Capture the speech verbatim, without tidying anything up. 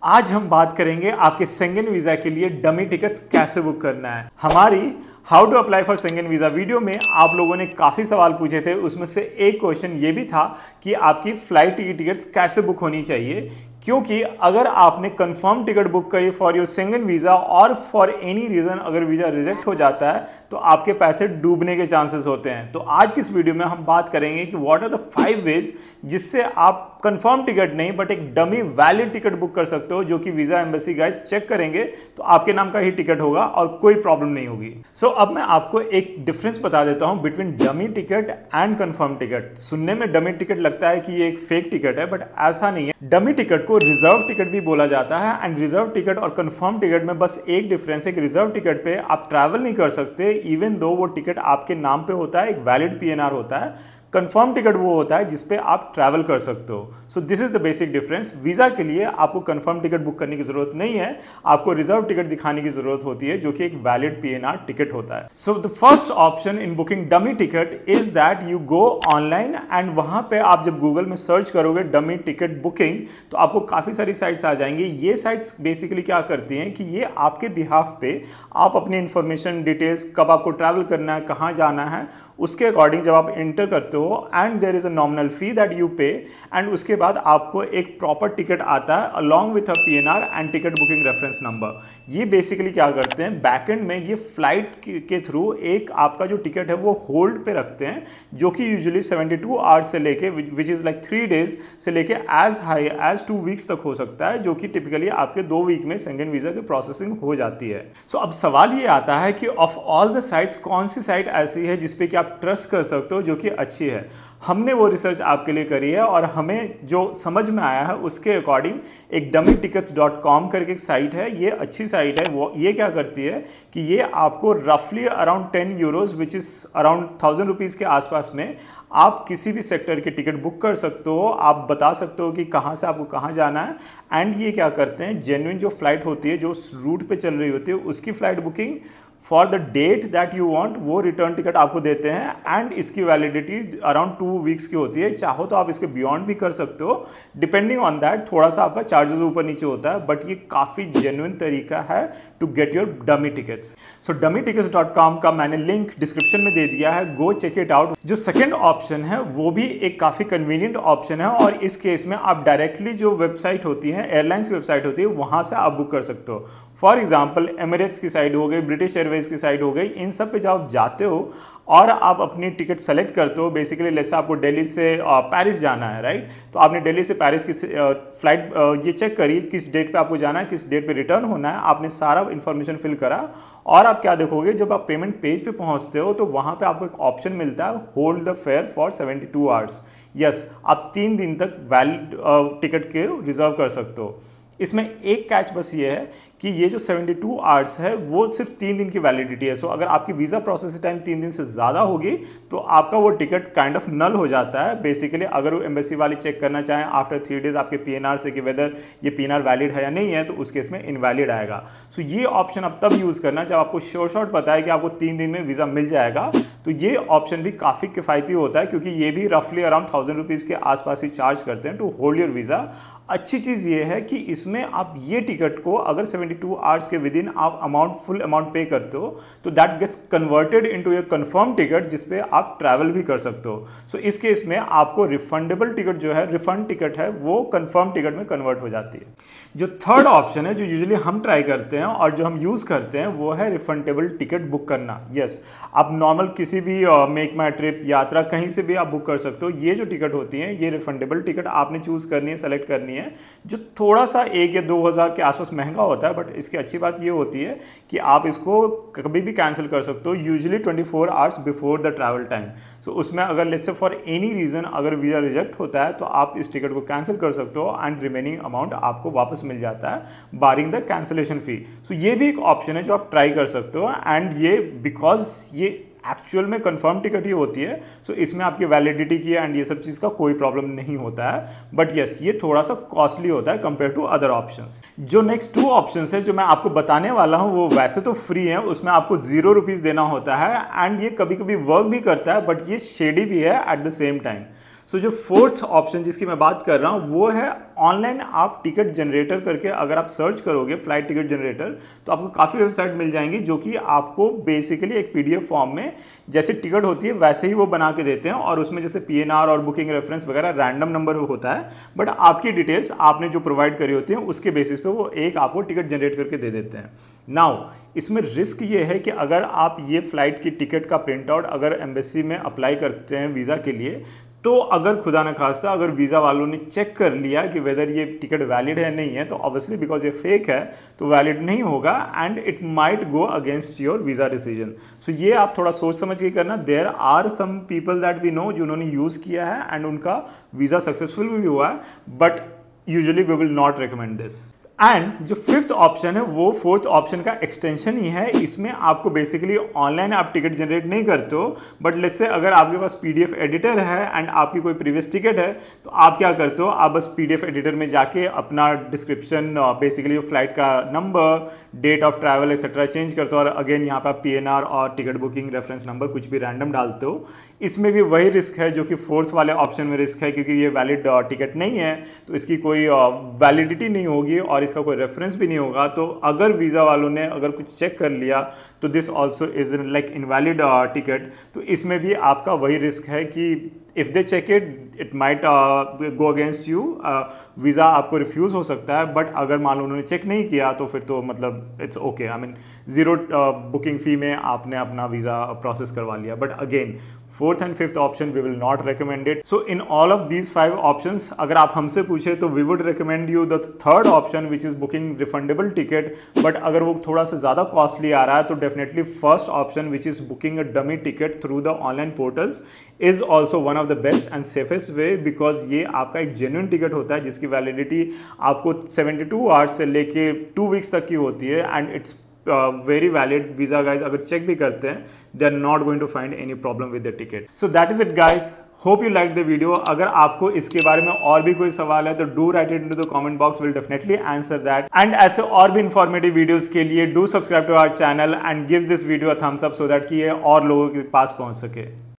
आज हम बात करेंगे आपके शेंगेन वीजा के लिए डमी टिकट्स कैसे बुक करना है। हमारी how to apply for Schengen visa video में आप लोगों ने काफी सवाल पूछे थे, उसमें से एक क्वेश्चन ये भी था कि आपकी फ्लाइट की टिकट्स कैसे बुक होनी चाहिए, क्योंकि अगर आपने कंफर्म टिकट बुक करी फॉर योर शेंगेन वीजा और फॉर एनी रीजन अगर वीजा रिजेक्ट हो जाता है तो आपके पैसे डूबने के चांसेस होते हैं। तो आज की इस वीडियो में हम बात करेंगे कि what are the five ways जिससे आप कंफर्म टिकट नहीं बट एक डमी वैलिड टिकट बुक कर सकते हो, जो कि वीजा एम्बेसी गाइस चेक करेंगे तो आपके नाम का ही टिकट होगा और कोई प्रॉब्लम नहीं होगी। सो so, अब मैं आपको एक डिफरेंस बता देता हूं between dummy ticket and confirm ticket. सुनने में डमी टिकट लगता है कि ये एक फेक टिकट है, बट ऐसा नहीं है। डमी टिकट को रिजर्व टिकट भी बोला जाता है एंड रिजर्व टिकट और कंफर्म टिकट में बस एक डिफरेंस है कि रिजर्व टिकट पे आप ट्रैवल नहीं कर सकते इवन दो वो टिकट आपके नाम पे होता है, एक वैलिड पीएनआर होता है। कंफर्म टिकट वो होता है जिसपे आप ट्रैवल कर सकते हो। So this is the basic difference. Visa के लिए आपको कंफर्म टिकट बुक करने की जरूरत नहीं है, आपको रिजर्व टिकट दिखाने की जरूरत होती है जो कि एक वैलिड पीएनआर टिकट होता है। So the first option in booking dummy ticket is that you go online and वहां पे आप जब गूगल में सर्च करोगे डमी टिकट बुकिंग तो आपको काफी सारी साइट्स आ जाएंगी। ये साइट्स बेसिकली क्या करती हैं कि ये आपके बिहाफ पे आप अपनी इंफॉर्मेशन डिटेल्स, कब आपको ट्रैवल करना है, कहाँ जाना है, उसके अकॉर्डिंग जब आप एंटर करते हो and there is a nominal fee that you pay and उसके बाद आपको एक प्रॉपर टिकट आता है along with a PNR and ticket booking reference number. ये बेसिकली क्या करते हैं, बैकएंड में ये फ्लाइट के थ्रू एक आपका जो टिकट है वो होल्ड पे रखते हैं, जो कि यूजुअली सेवेंटी टू आवर्स से लेके which is like three days से लेके as high as two weeks तक हो सकता है, जो कि टिपिकली आपके दो वीक में शेंगेन वीजा की प्रोसेसिंग हो जाती है। सो so, अब सवाल ये आता है कि ऑफ ऑल द साइट्स कौन सी साइट ऐसी है जिसपे कि आप ट्रस्ट कर सकते हो जो कि अच्छी है। हमने वो रिसर्च आपके लिए करी है और हमें जो समझ में आया है उसके अकॉर्डिंग एक डमी टिकट्स डॉट कॉम करके एक साइट है, ये अच्छी साइट है। वो ये क्या करती है कि ये आपको रफली around ten euros which is around thousand rupees के आसपास में आप किसी भी सेक्टर की टिकट बुक कर सकते हो। आप बता सकते हो कि कहाँ से आपको कहाँ जाना है एंड ये क्या करते हैं, जेन्युइन जो फ्लाइट होती है, जो रूट पे चल रही होती है, उसकी flight booking for the date that you want वो रिटर्न टिकट आपको देते हैं एंड इसकी वैलिडिटी अराउंड टू वीक्स की होती है। चाहो तो आप इसके बियॉन्ड भी कर सकते हो, डिपेंडिंग ऑन दैट थोड़ा सा आपका चार्जेस ऊपर नीचे होता है, बट ये काफ़ी जेन्युइन तरीका है to get your dummy tickets. So dummy tickets dot com का मैंने लिंक डिस्क्रिप्शन में दे दिया है, गो चेक इट आउट। जो सेकेंड ऑप्शन है वो भी एक काफ़ी कन्वीनियंट ऑप्शन है और इस केस में आप डायरेक्टली जो वेबसाइट होती है, एयरलाइंस की वेबसाइट होती है, वहाँ से आप बुक कर सकते हो। फॉर एग्जाम्पल एमिरेट्स की साइट हो गई, ब्रिटिश एयरवेज की साइट हो गई, इन सब पे जब आप जाते हो और आप अपनी टिकट सेलेक्ट करते हो, बेसिकली जैसे आपको दिल्ली से पेरिस जाना है, राइट, तो आपने दिल्ली से पेरिस की फ्लाइट ये चेक करी किस डेट पे आपको जाना है, किस डेट पे रिटर्न होना है, आपने सारा इन्फॉर्मेशन फिल करा और आप क्या देखोगे, जब आप पेमेंट पेज पे पहुंचते हो तो वहां पे आपको एक ऑप्शन मिलता है hold the fare for seventy two hours. Yes, आप तीन दिन तक वैलिड टिकट के रिजर्व कर सकते हो। इसमें एक कैच बस ये है कि ये जो सेवेंटी टू आवर्स है वो सिर्फ तीन दिन की वैलिडिटी है। सो अगर आपकी वीज़ा प्रोसेस टाइम तीन दिन से ज़्यादा होगी तो आपका वो टिकट काइंड ऑफ नल हो जाता है। बेसिकली अगर वो एम्बेसी वाली चेक करना चाहें आफ्टर थ्री डेज आपके पीएनआर से कि वेदर ये पीएनआर वैलिड है या नहीं है, तो उस केस में इनवैलिड आएगा। सो ये ऑप्शन आप तब यूज़ करना जब आपको श्योर शॉर्ट पता है कि आपको तीन दिन में वीज़ा मिल जाएगा। तो ये ऑप्शन भी काफ़ी किफ़ायती होता है क्योंकि ये भी रफली अराउंड थाउजेंड रुपीज़ के आसपास ही चार्ज करते हैं टू होल्ड योर वीज़ा। अच्छी चीज़ ये है कि इसमें आप ये टिकट को अगर सेवेंटी टू आवर्स के विद इन आप अमाउंट फुल अमाउंट पे करते हो तो that gets converted into a confirm ticket जिसपे आप ट्रैवल भी कर सकते हो। सो so, इस केस में आपको रिफंडेबल टिकट जो है, रिफंड टिकट है, वो कंफर्म टिकट में कन्वर्ट हो जाती है। जो थर्ड ऑप्शन है जो यूजुअली हम ट्राई करते हैं और जो हम यूज़ करते हैं वो है रिफंडेबल टिकट बुक करना। यस, आप नॉर्मल किसी भी मेक माई ट्रिप यात्रा कहीं से भी आप बुक कर सकते हो। ये जो टिकट होती है ये रिफंडेबल टिकट आपने चूज़ करनी है, सेलेक्ट करनी है, जो थोड़ा सा एक या दो हज़ार के आसपास महंगा होता है, बट इसकी अच्छी बात ये होती है कि आप इसको कभी भी कैंसिल कर सकते हो, usually twenty four hours before the travel time. So उसमें अगर let's say for any reason अगर वीज़ा रिजेक्ट होता है तो आप इस टिकट को कैंसिल कर सकते हो एंड रिमेनिंग अमाउंट आपको वापस मिल जाता है बारिंग द कैंसिलेशन फ़ी। सो ये भी एक ऑप्शन है जो आप ट्राई कर सकते हो एंड ये बिकॉज ये एक्चुअल में कंफर्म टिकट ही होती है, सो so इसमें आपकी वैलिडिटी की एंड ये सब चीज़ का कोई प्रॉब्लम नहीं होता है, बट यस ये थोड़ा सा कॉस्टली होता है कंपेयर टू अदर ऑप्शंस। जो नेक्स्ट टू ऑप्शंस है जो मैं आपको बताने वाला हूँ वो वैसे तो फ्री है, उसमें आपको जीरो रुपीज़ देना होता है एंड ये कभी कभी वर्क भी करता है बट ये शेडी भी है at the same time. So so, जो फोर्थ ऑप्शन जिसकी मैं बात कर रहा हूँ वो है ऑनलाइन आप टिकट जनरेटर करके अगर आप सर्च करोगे फ्लाइट टिकट जनरेटर तो आपको काफ़ी वेबसाइट मिल जाएंगी जो कि आपको बेसिकली एक पीडीएफ फॉर्म में जैसे टिकट होती है वैसे ही वो बना के देते हैं और उसमें जैसे पीएनआर और बुकिंग रेफरेंस वगैरह रैंडम नंबर होता है, बट आपकी डिटेल्स आपने जो प्रोवाइड करी होती है उसके बेसिस पे वो एक आपको टिकट जनरेट करके दे देते हैं। नाउ इसमें रिस्क ये है कि अगर आप ये फ्लाइट की टिकट का प्रिंट आउट अगर एम्बेसी में अप्लाई करते हैं वीज़ा के लिए, तो अगर खुदा न खास्ता अगर वीज़ा वालों ने चेक कर लिया कि वेदर ये टिकट वैलिड है नहीं है, तो ऑब्वियसली बिकॉज ये फेक है तो वैलिड नहीं होगा and it might go against your visa decision. So ये आप थोड़ा सोच समझ के करना। There are some people that we know जिन्होंने यूज़ किया है एंड उनका वीज़ा सक्सेसफुल भी हुआ है, but usually we will not recommend this. And जो फिफ्थ ऑप्शन है वो फोर्थ ऑप्शन का एक्सटेंशन ही है। इसमें आपको बेसिकली ऑनलाइन आप टिकट जनरेट नहीं करते हो, बट लेट्स से अगर आपके पास पीडीएफ एडिटर है एंड आपकी कोई प्रीवियस टिकट है तो आप क्या करते हो, आप बस पीडीएफ एडिटर में जाके अपना डिस्क्रिप्शन बेसिकली फ्लाइट का number, date of travel etcetera change करते हो और अगेन यहाँ पर आप पीएनआर और टिकट बुकिंग रेफरेंस नंबर कुछ भी रैंडम डालते हो। इसमें भी वही रिस्क है जो कि फोर्थ वाले ऑप्शन में रिस्क है, क्योंकि ये वैलिड टिकट नहीं है तो इसकी कोई वैलिडिटी नहीं होगी और इसका कोई रेफरेंस भी नहीं होगा। तो अगर वीज़ा वालों ने अगर कुछ चेक कर लिया तो this also is like invalid ticket. तो इसमें भी आपका वही रिस्क है कि if they check it it might go against you, visa आपको रिफ्यूज़ हो सकता है। बट अगर मान लो उन्होंने चेक नहीं किया तो फिर तो मतलब it's okay, I mean zero booking fee में आपने अपना वीज़ा प्रोसेस करवा लिया। But again fourth and fifth option we will not recommend it. So in all of these five options अगर आप हमसे पूछे तो we would recommend you the third option which is booking refundable ticket. But अगर वो थोड़ा सा ज़्यादा कॉस्टली आ रहा है तो definitely first option which is booking a dummy ticket through the online portals is also one of the best and safest way, because ये आपका एक जेन्युइन टिकट होता है जिसकी वैलिडिटी आपको सेवेंटी टू आवर्स से लेके टू वीक्स तक की होती है and it's very valid. Visa guys अगर चेक भी करते हैं they are not going to find any problem with the ticket. So that is it guys, hope you like the video. अगर आपको इसके बारे में और भी कोई सवाल है तो do write it into the comment box, will definitely answer that. And ऐसे और भी इंफॉर्मेटिव वीडियोस के लिए do subscribe to our channel and give this video a thumbs up so that कि ये और लोगों के पास पहुंच सके।